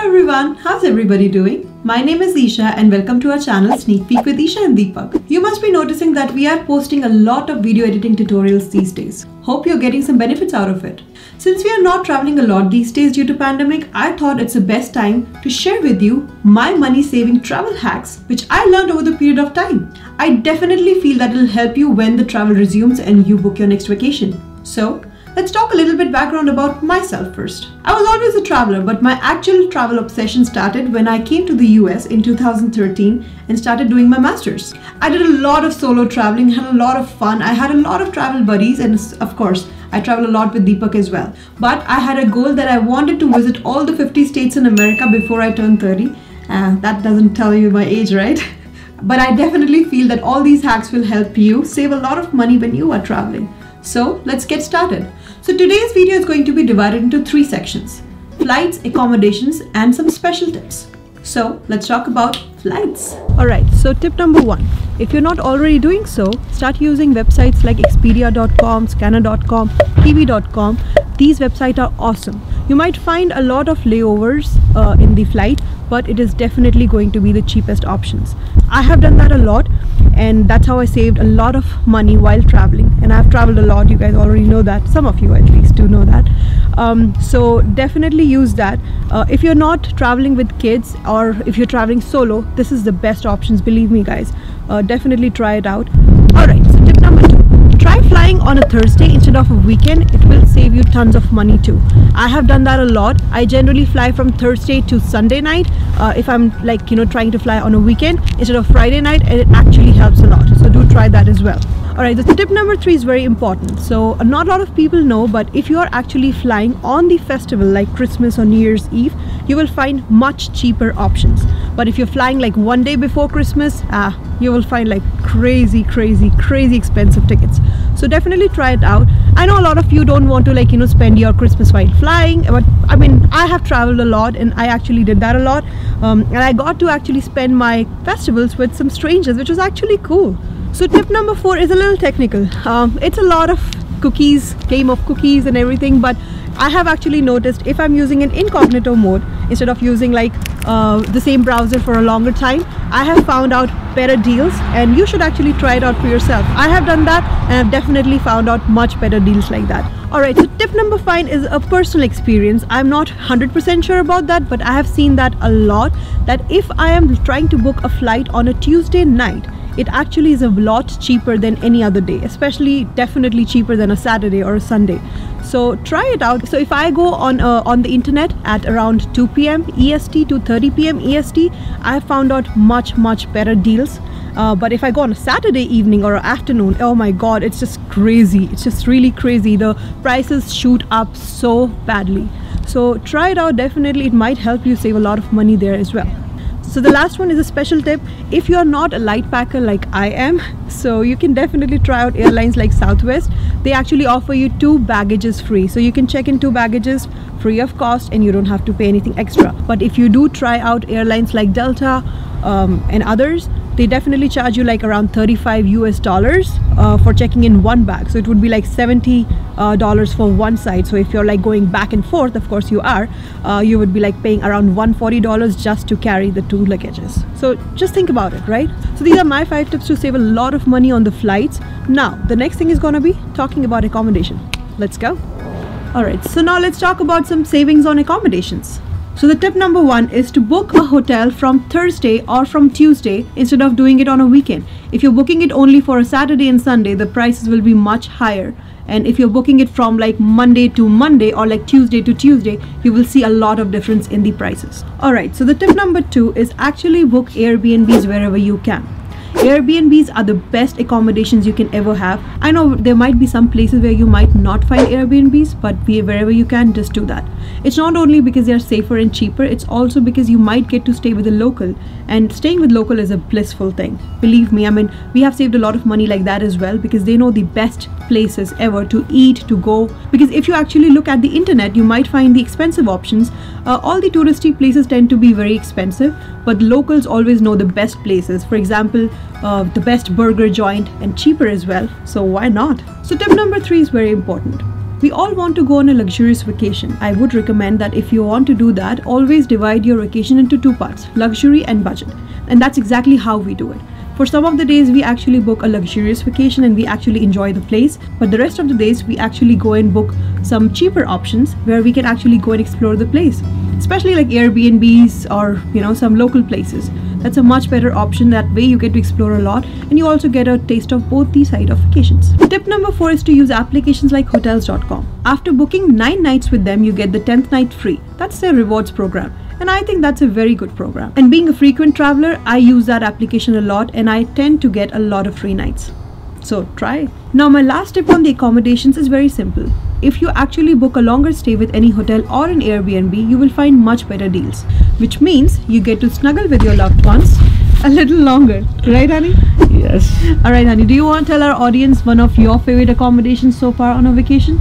everyone, how's everybody doing? My name is Isha and welcome to our channel Sneak Peek with Isha and Deepak. You must be noticing that we are posting a lot of video editing tutorials these days. Hope you're getting some benefits out of it. Since we are not traveling a lot these days due to pandemic, I thought it's the best time to share with you my money saving travel hacks which I learned over the period of time. I definitely feel that it'll help you when the travel resumes and you book your next vacation. So, let's talk a little bit background about myself first. I was always a traveler, but my actual travel obsession started when I came to the US in 2013 and started doing my masters. I did a lot of solo traveling, had a lot of fun. I had a lot of travel buddies and of course, I travel a lot with Deepak as well. But I had a goal that I wanted to visit all the 50 states in America before I turned 30. That doesn't tell you my age, right? But I definitely feel that all these hacks will help you save a lot of money when you are traveling. So let's get started. So today's video is going to be divided into 3 sections: flights, accommodations, and some special tips. So let's talk about flights. Alright, so tip number 1. If you're not already doing so, start using websites like Expedia.com, Scanner.com, TV.com. These websites are awesome. You might find a lot of layovers in the flight, but it is definitely going to be the cheapest options. I have done that a lot, and that's how I saved a lot of money while traveling. And I've traveled a lot, you guys already know that. Some of you at least do know that. So definitely use that. If you're not traveling with kids or if you're traveling solo, this is the best options, believe me guys. Definitely try it out. Alright, so tip number 2. Try flying on a Thursday instead of a weekend. It will save you tons of money too. I have done that a lot. I generally fly from Thursday to Sunday night if I'm trying to fly on a weekend instead of Friday night, and it actually helps a lot. So do try that as well. Alright, the tip number 3 is very important. So not a lot of people know, but if you are actually flying on the festival like Christmas or New Year's Eve, you will find much cheaper options. But if you're flying like one day before Christmas, you will find like crazy expensive tickets. So definitely try it out. I know a lot of you don't want to spend your Christmas while flying, but I mean, I have traveled a lot and I actually did that a lot. And I got to actually spend my festivals with some strangers, which was actually cool. So tip number 4 is a little technical. It's a lot of cookies, game of cookies and everything, but I have actually noticed if I'm using an incognito mode instead of using the same browser for a longer time, I have found out better deals, and you should actually try it out for yourself. I have done that and I've definitely found out much better deals like that. Alright, so tip number 5 is a personal experience. I'm not 100% sure about that, but I have seen that a lot, that if I am trying to book a flight on a Tuesday night, it actually is a lot cheaper than any other day, especially definitely cheaper than a Saturday or a Sunday. So try it out. So if I go on the internet at around 2 p.m. EST to 30 p.m. EST, I have found out much better deals. But if I go on a Saturday evening or afternoon, oh my god, it's just crazy. It's just really crazy. The prices shoot up so badly. So try it out, definitely. It might help you save a lot of money there as well. So the last one is a special tip. If you are not a light packer like I am, so you can definitely try out airlines like Southwest. They actually offer you 2 baggages free. So you can check in 2 baggages free of cost and you don't have to pay anything extra. But if you do try out airlines like Delta and others, they definitely charge you like around $35 US for checking in 1 bag. So it would be like $70 for one side. So if you're like going back and forth, of course you are, you would be like paying around $140 just to carry the 2 luggages. So just think about it, right? So these are my 5 tips to save a lot of money on the flights. Now the next thing is going to be talking about accommodation. Let's go. Alright, so now let's talk about some savings on accommodations. So the tip number 1 is to book a hotel from Thursday or from Tuesday instead of doing it on a weekend. If you're booking it only for a Saturday and Sunday, the prices will be much higher. And if you're booking it from like Monday to Monday or like Tuesday to Tuesday, you will see a lot of difference in the prices. Alright, so the tip number 2 is actually book Airbnbs wherever you can. Airbnbs are the best accommodations you can ever have. I know there might be some places where you might not find Airbnbs, but wherever you can, just do that. It's not only because they are safer and cheaper, it's also because you might get to stay with a local, and staying with local is a blissful thing. Believe me, I mean, we have saved a lot of money like that as well, because they know the best places ever to eat, to go. Because if you actually look at the internet, you might find the expensive options. All the touristy places tend to be very expensive, but locals always know the best places. For example, the best burger joint, and cheaper as well. So why not? So tip number 3 is very important. We all want to go on a luxurious vacation. I would recommend that if you want to do that, always divide your vacation into two parts, luxury and budget. And that's exactly how we do it. For some of the days, we actually book a luxurious vacation and we actually enjoy the place. But the rest of the days, we actually go and book some cheaper options where we can actually go and explore the place. Especially like Airbnbs or, some local places. That's a much better option. That way you get to explore a lot and you also get a taste of both the side of vacations. Tip number 4 is to use applications like hotels.com. After booking 9 nights with them, you get the 10th night free. That's their rewards program. And I think that's a very good program. And being a frequent traveler, I use that application a lot and I tend to get a lot of free nights. So try. Now my last tip on the accommodations is very simple. If you actually book a longer stay with any hotel or an Airbnb, you will find much better deals. Which means you get to snuggle with your loved ones a little longer. Right, honey? Yes. Alright, honey. Do you want to tell our audience one of your favorite accommodations so far on a vacation?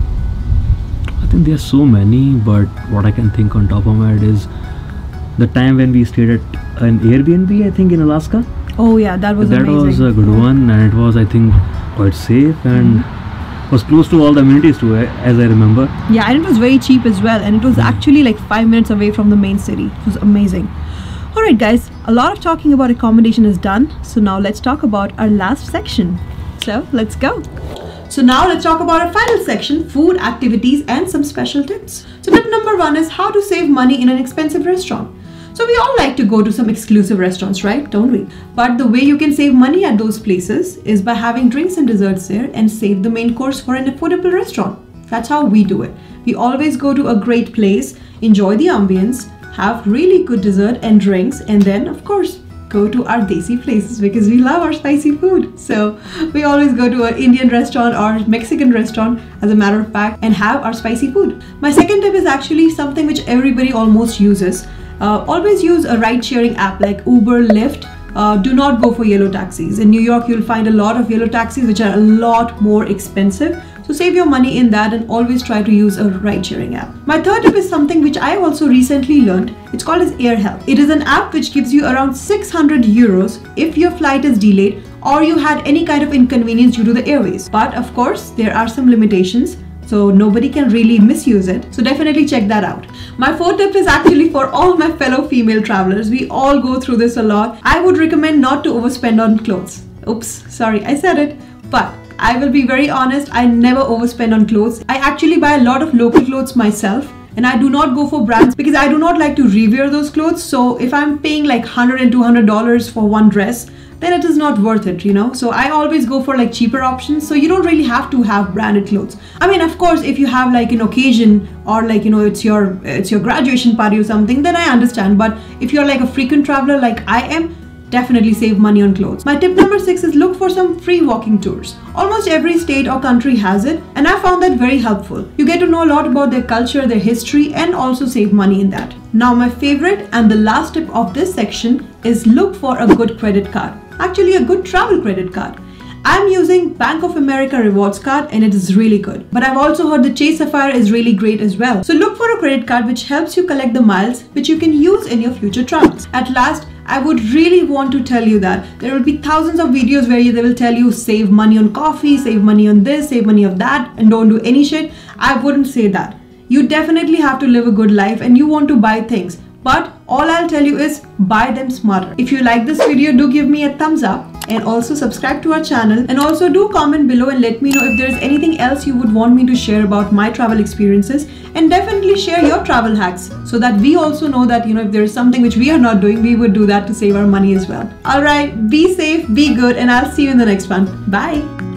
I think there are so many, but what I can think on top of my head is the time when we stayed at an Airbnb, I think in Alaska. Oh yeah, that was amazing. That was a good one, and it was, I think, quite safe and was close to all the amenities too, as I remember. Yeah, and it was very cheap as well, and it was actually like 5 minutes away from the main city. It was amazing. Alright guys, a lot of talking about accommodation is done, so now let's talk about our last section. So let's go. So now let's talk about our final section, food, activities and some special tips. So tip number 1 is how to save money in an expensive restaurant. So we all like to go to some exclusive restaurants, right? Don't we? But the way you can save money at those places is by having drinks and desserts there and save the main course for an affordable restaurant. That's how we do it. We always go to a great place, enjoy the ambience, have really good dessert and drinks, and then of course go to our desi places because we love our spicy food. So we always go to an Indian restaurant or Mexican restaurant, as a matter of fact, and have our spicy food. My second tip is actually something which everybody almost uses. Always use a ride-sharing app like Uber, Lyft. Do not go for yellow taxis. In New York, you'll find a lot of yellow taxis which are a lot more expensive. So save your money in that and always try to use a ride-sharing app. My third tip is something which I also recently learned. It's called as AirHelp. It is an app which gives you around 600 euros if your flight is delayed or you had any kind of inconvenience due to the airways. But of course, there are some limitations, so nobody can really misuse it. So definitely check that out. My fourth tip is actually for all my fellow female travelers. We all go through this a lot. I would recommend not to overspend on clothes. Oops, sorry, I said it. But I will be very honest, I never overspend on clothes. I actually buy a lot of local clothes myself. And I do not go for brands because I do not like to rewear those clothes. So if I'm paying like $100 and $200 for one dress, then it is not worth it, So I always go for like cheaper options. So you don't really have to have branded clothes. I mean, of course, if you have like an occasion or like, it's your graduation party or something, then I understand. But if you're like a frequent traveler like I am, definitely save money on clothes. My tip number 6 is look for some free walking tours. Almost every state or country has it, and I found that very helpful. You get to know a lot about their culture, their history, and also save money in that. Now my favorite and the last tip of this section is look for a good credit card. Actually, a good travel credit card. I'm using Bank of America rewards card and it is really good. But I've also heard the Chase Sapphire is really great as well. So look for a credit card which helps you collect the miles which you can use in your future travels. At last, I would really want to tell you that there will be thousands of videos where they will tell you save money on coffee, save money on this, save money on that, and don't do any shit. I wouldn't say that. You definitely have to live a good life and you want to buy things. But all I'll tell you is buy them smarter. If you like this video, do give me a thumbs up and also subscribe to our channel, and also do comment below and let me know if there is anything else you would want me to share about my travel experiences, and definitely share your travel hacks so that we also know that if there is something which we are not doing, we would do that to save our money as well. Alright, be safe, be good, and I'll see you in the next one. Bye.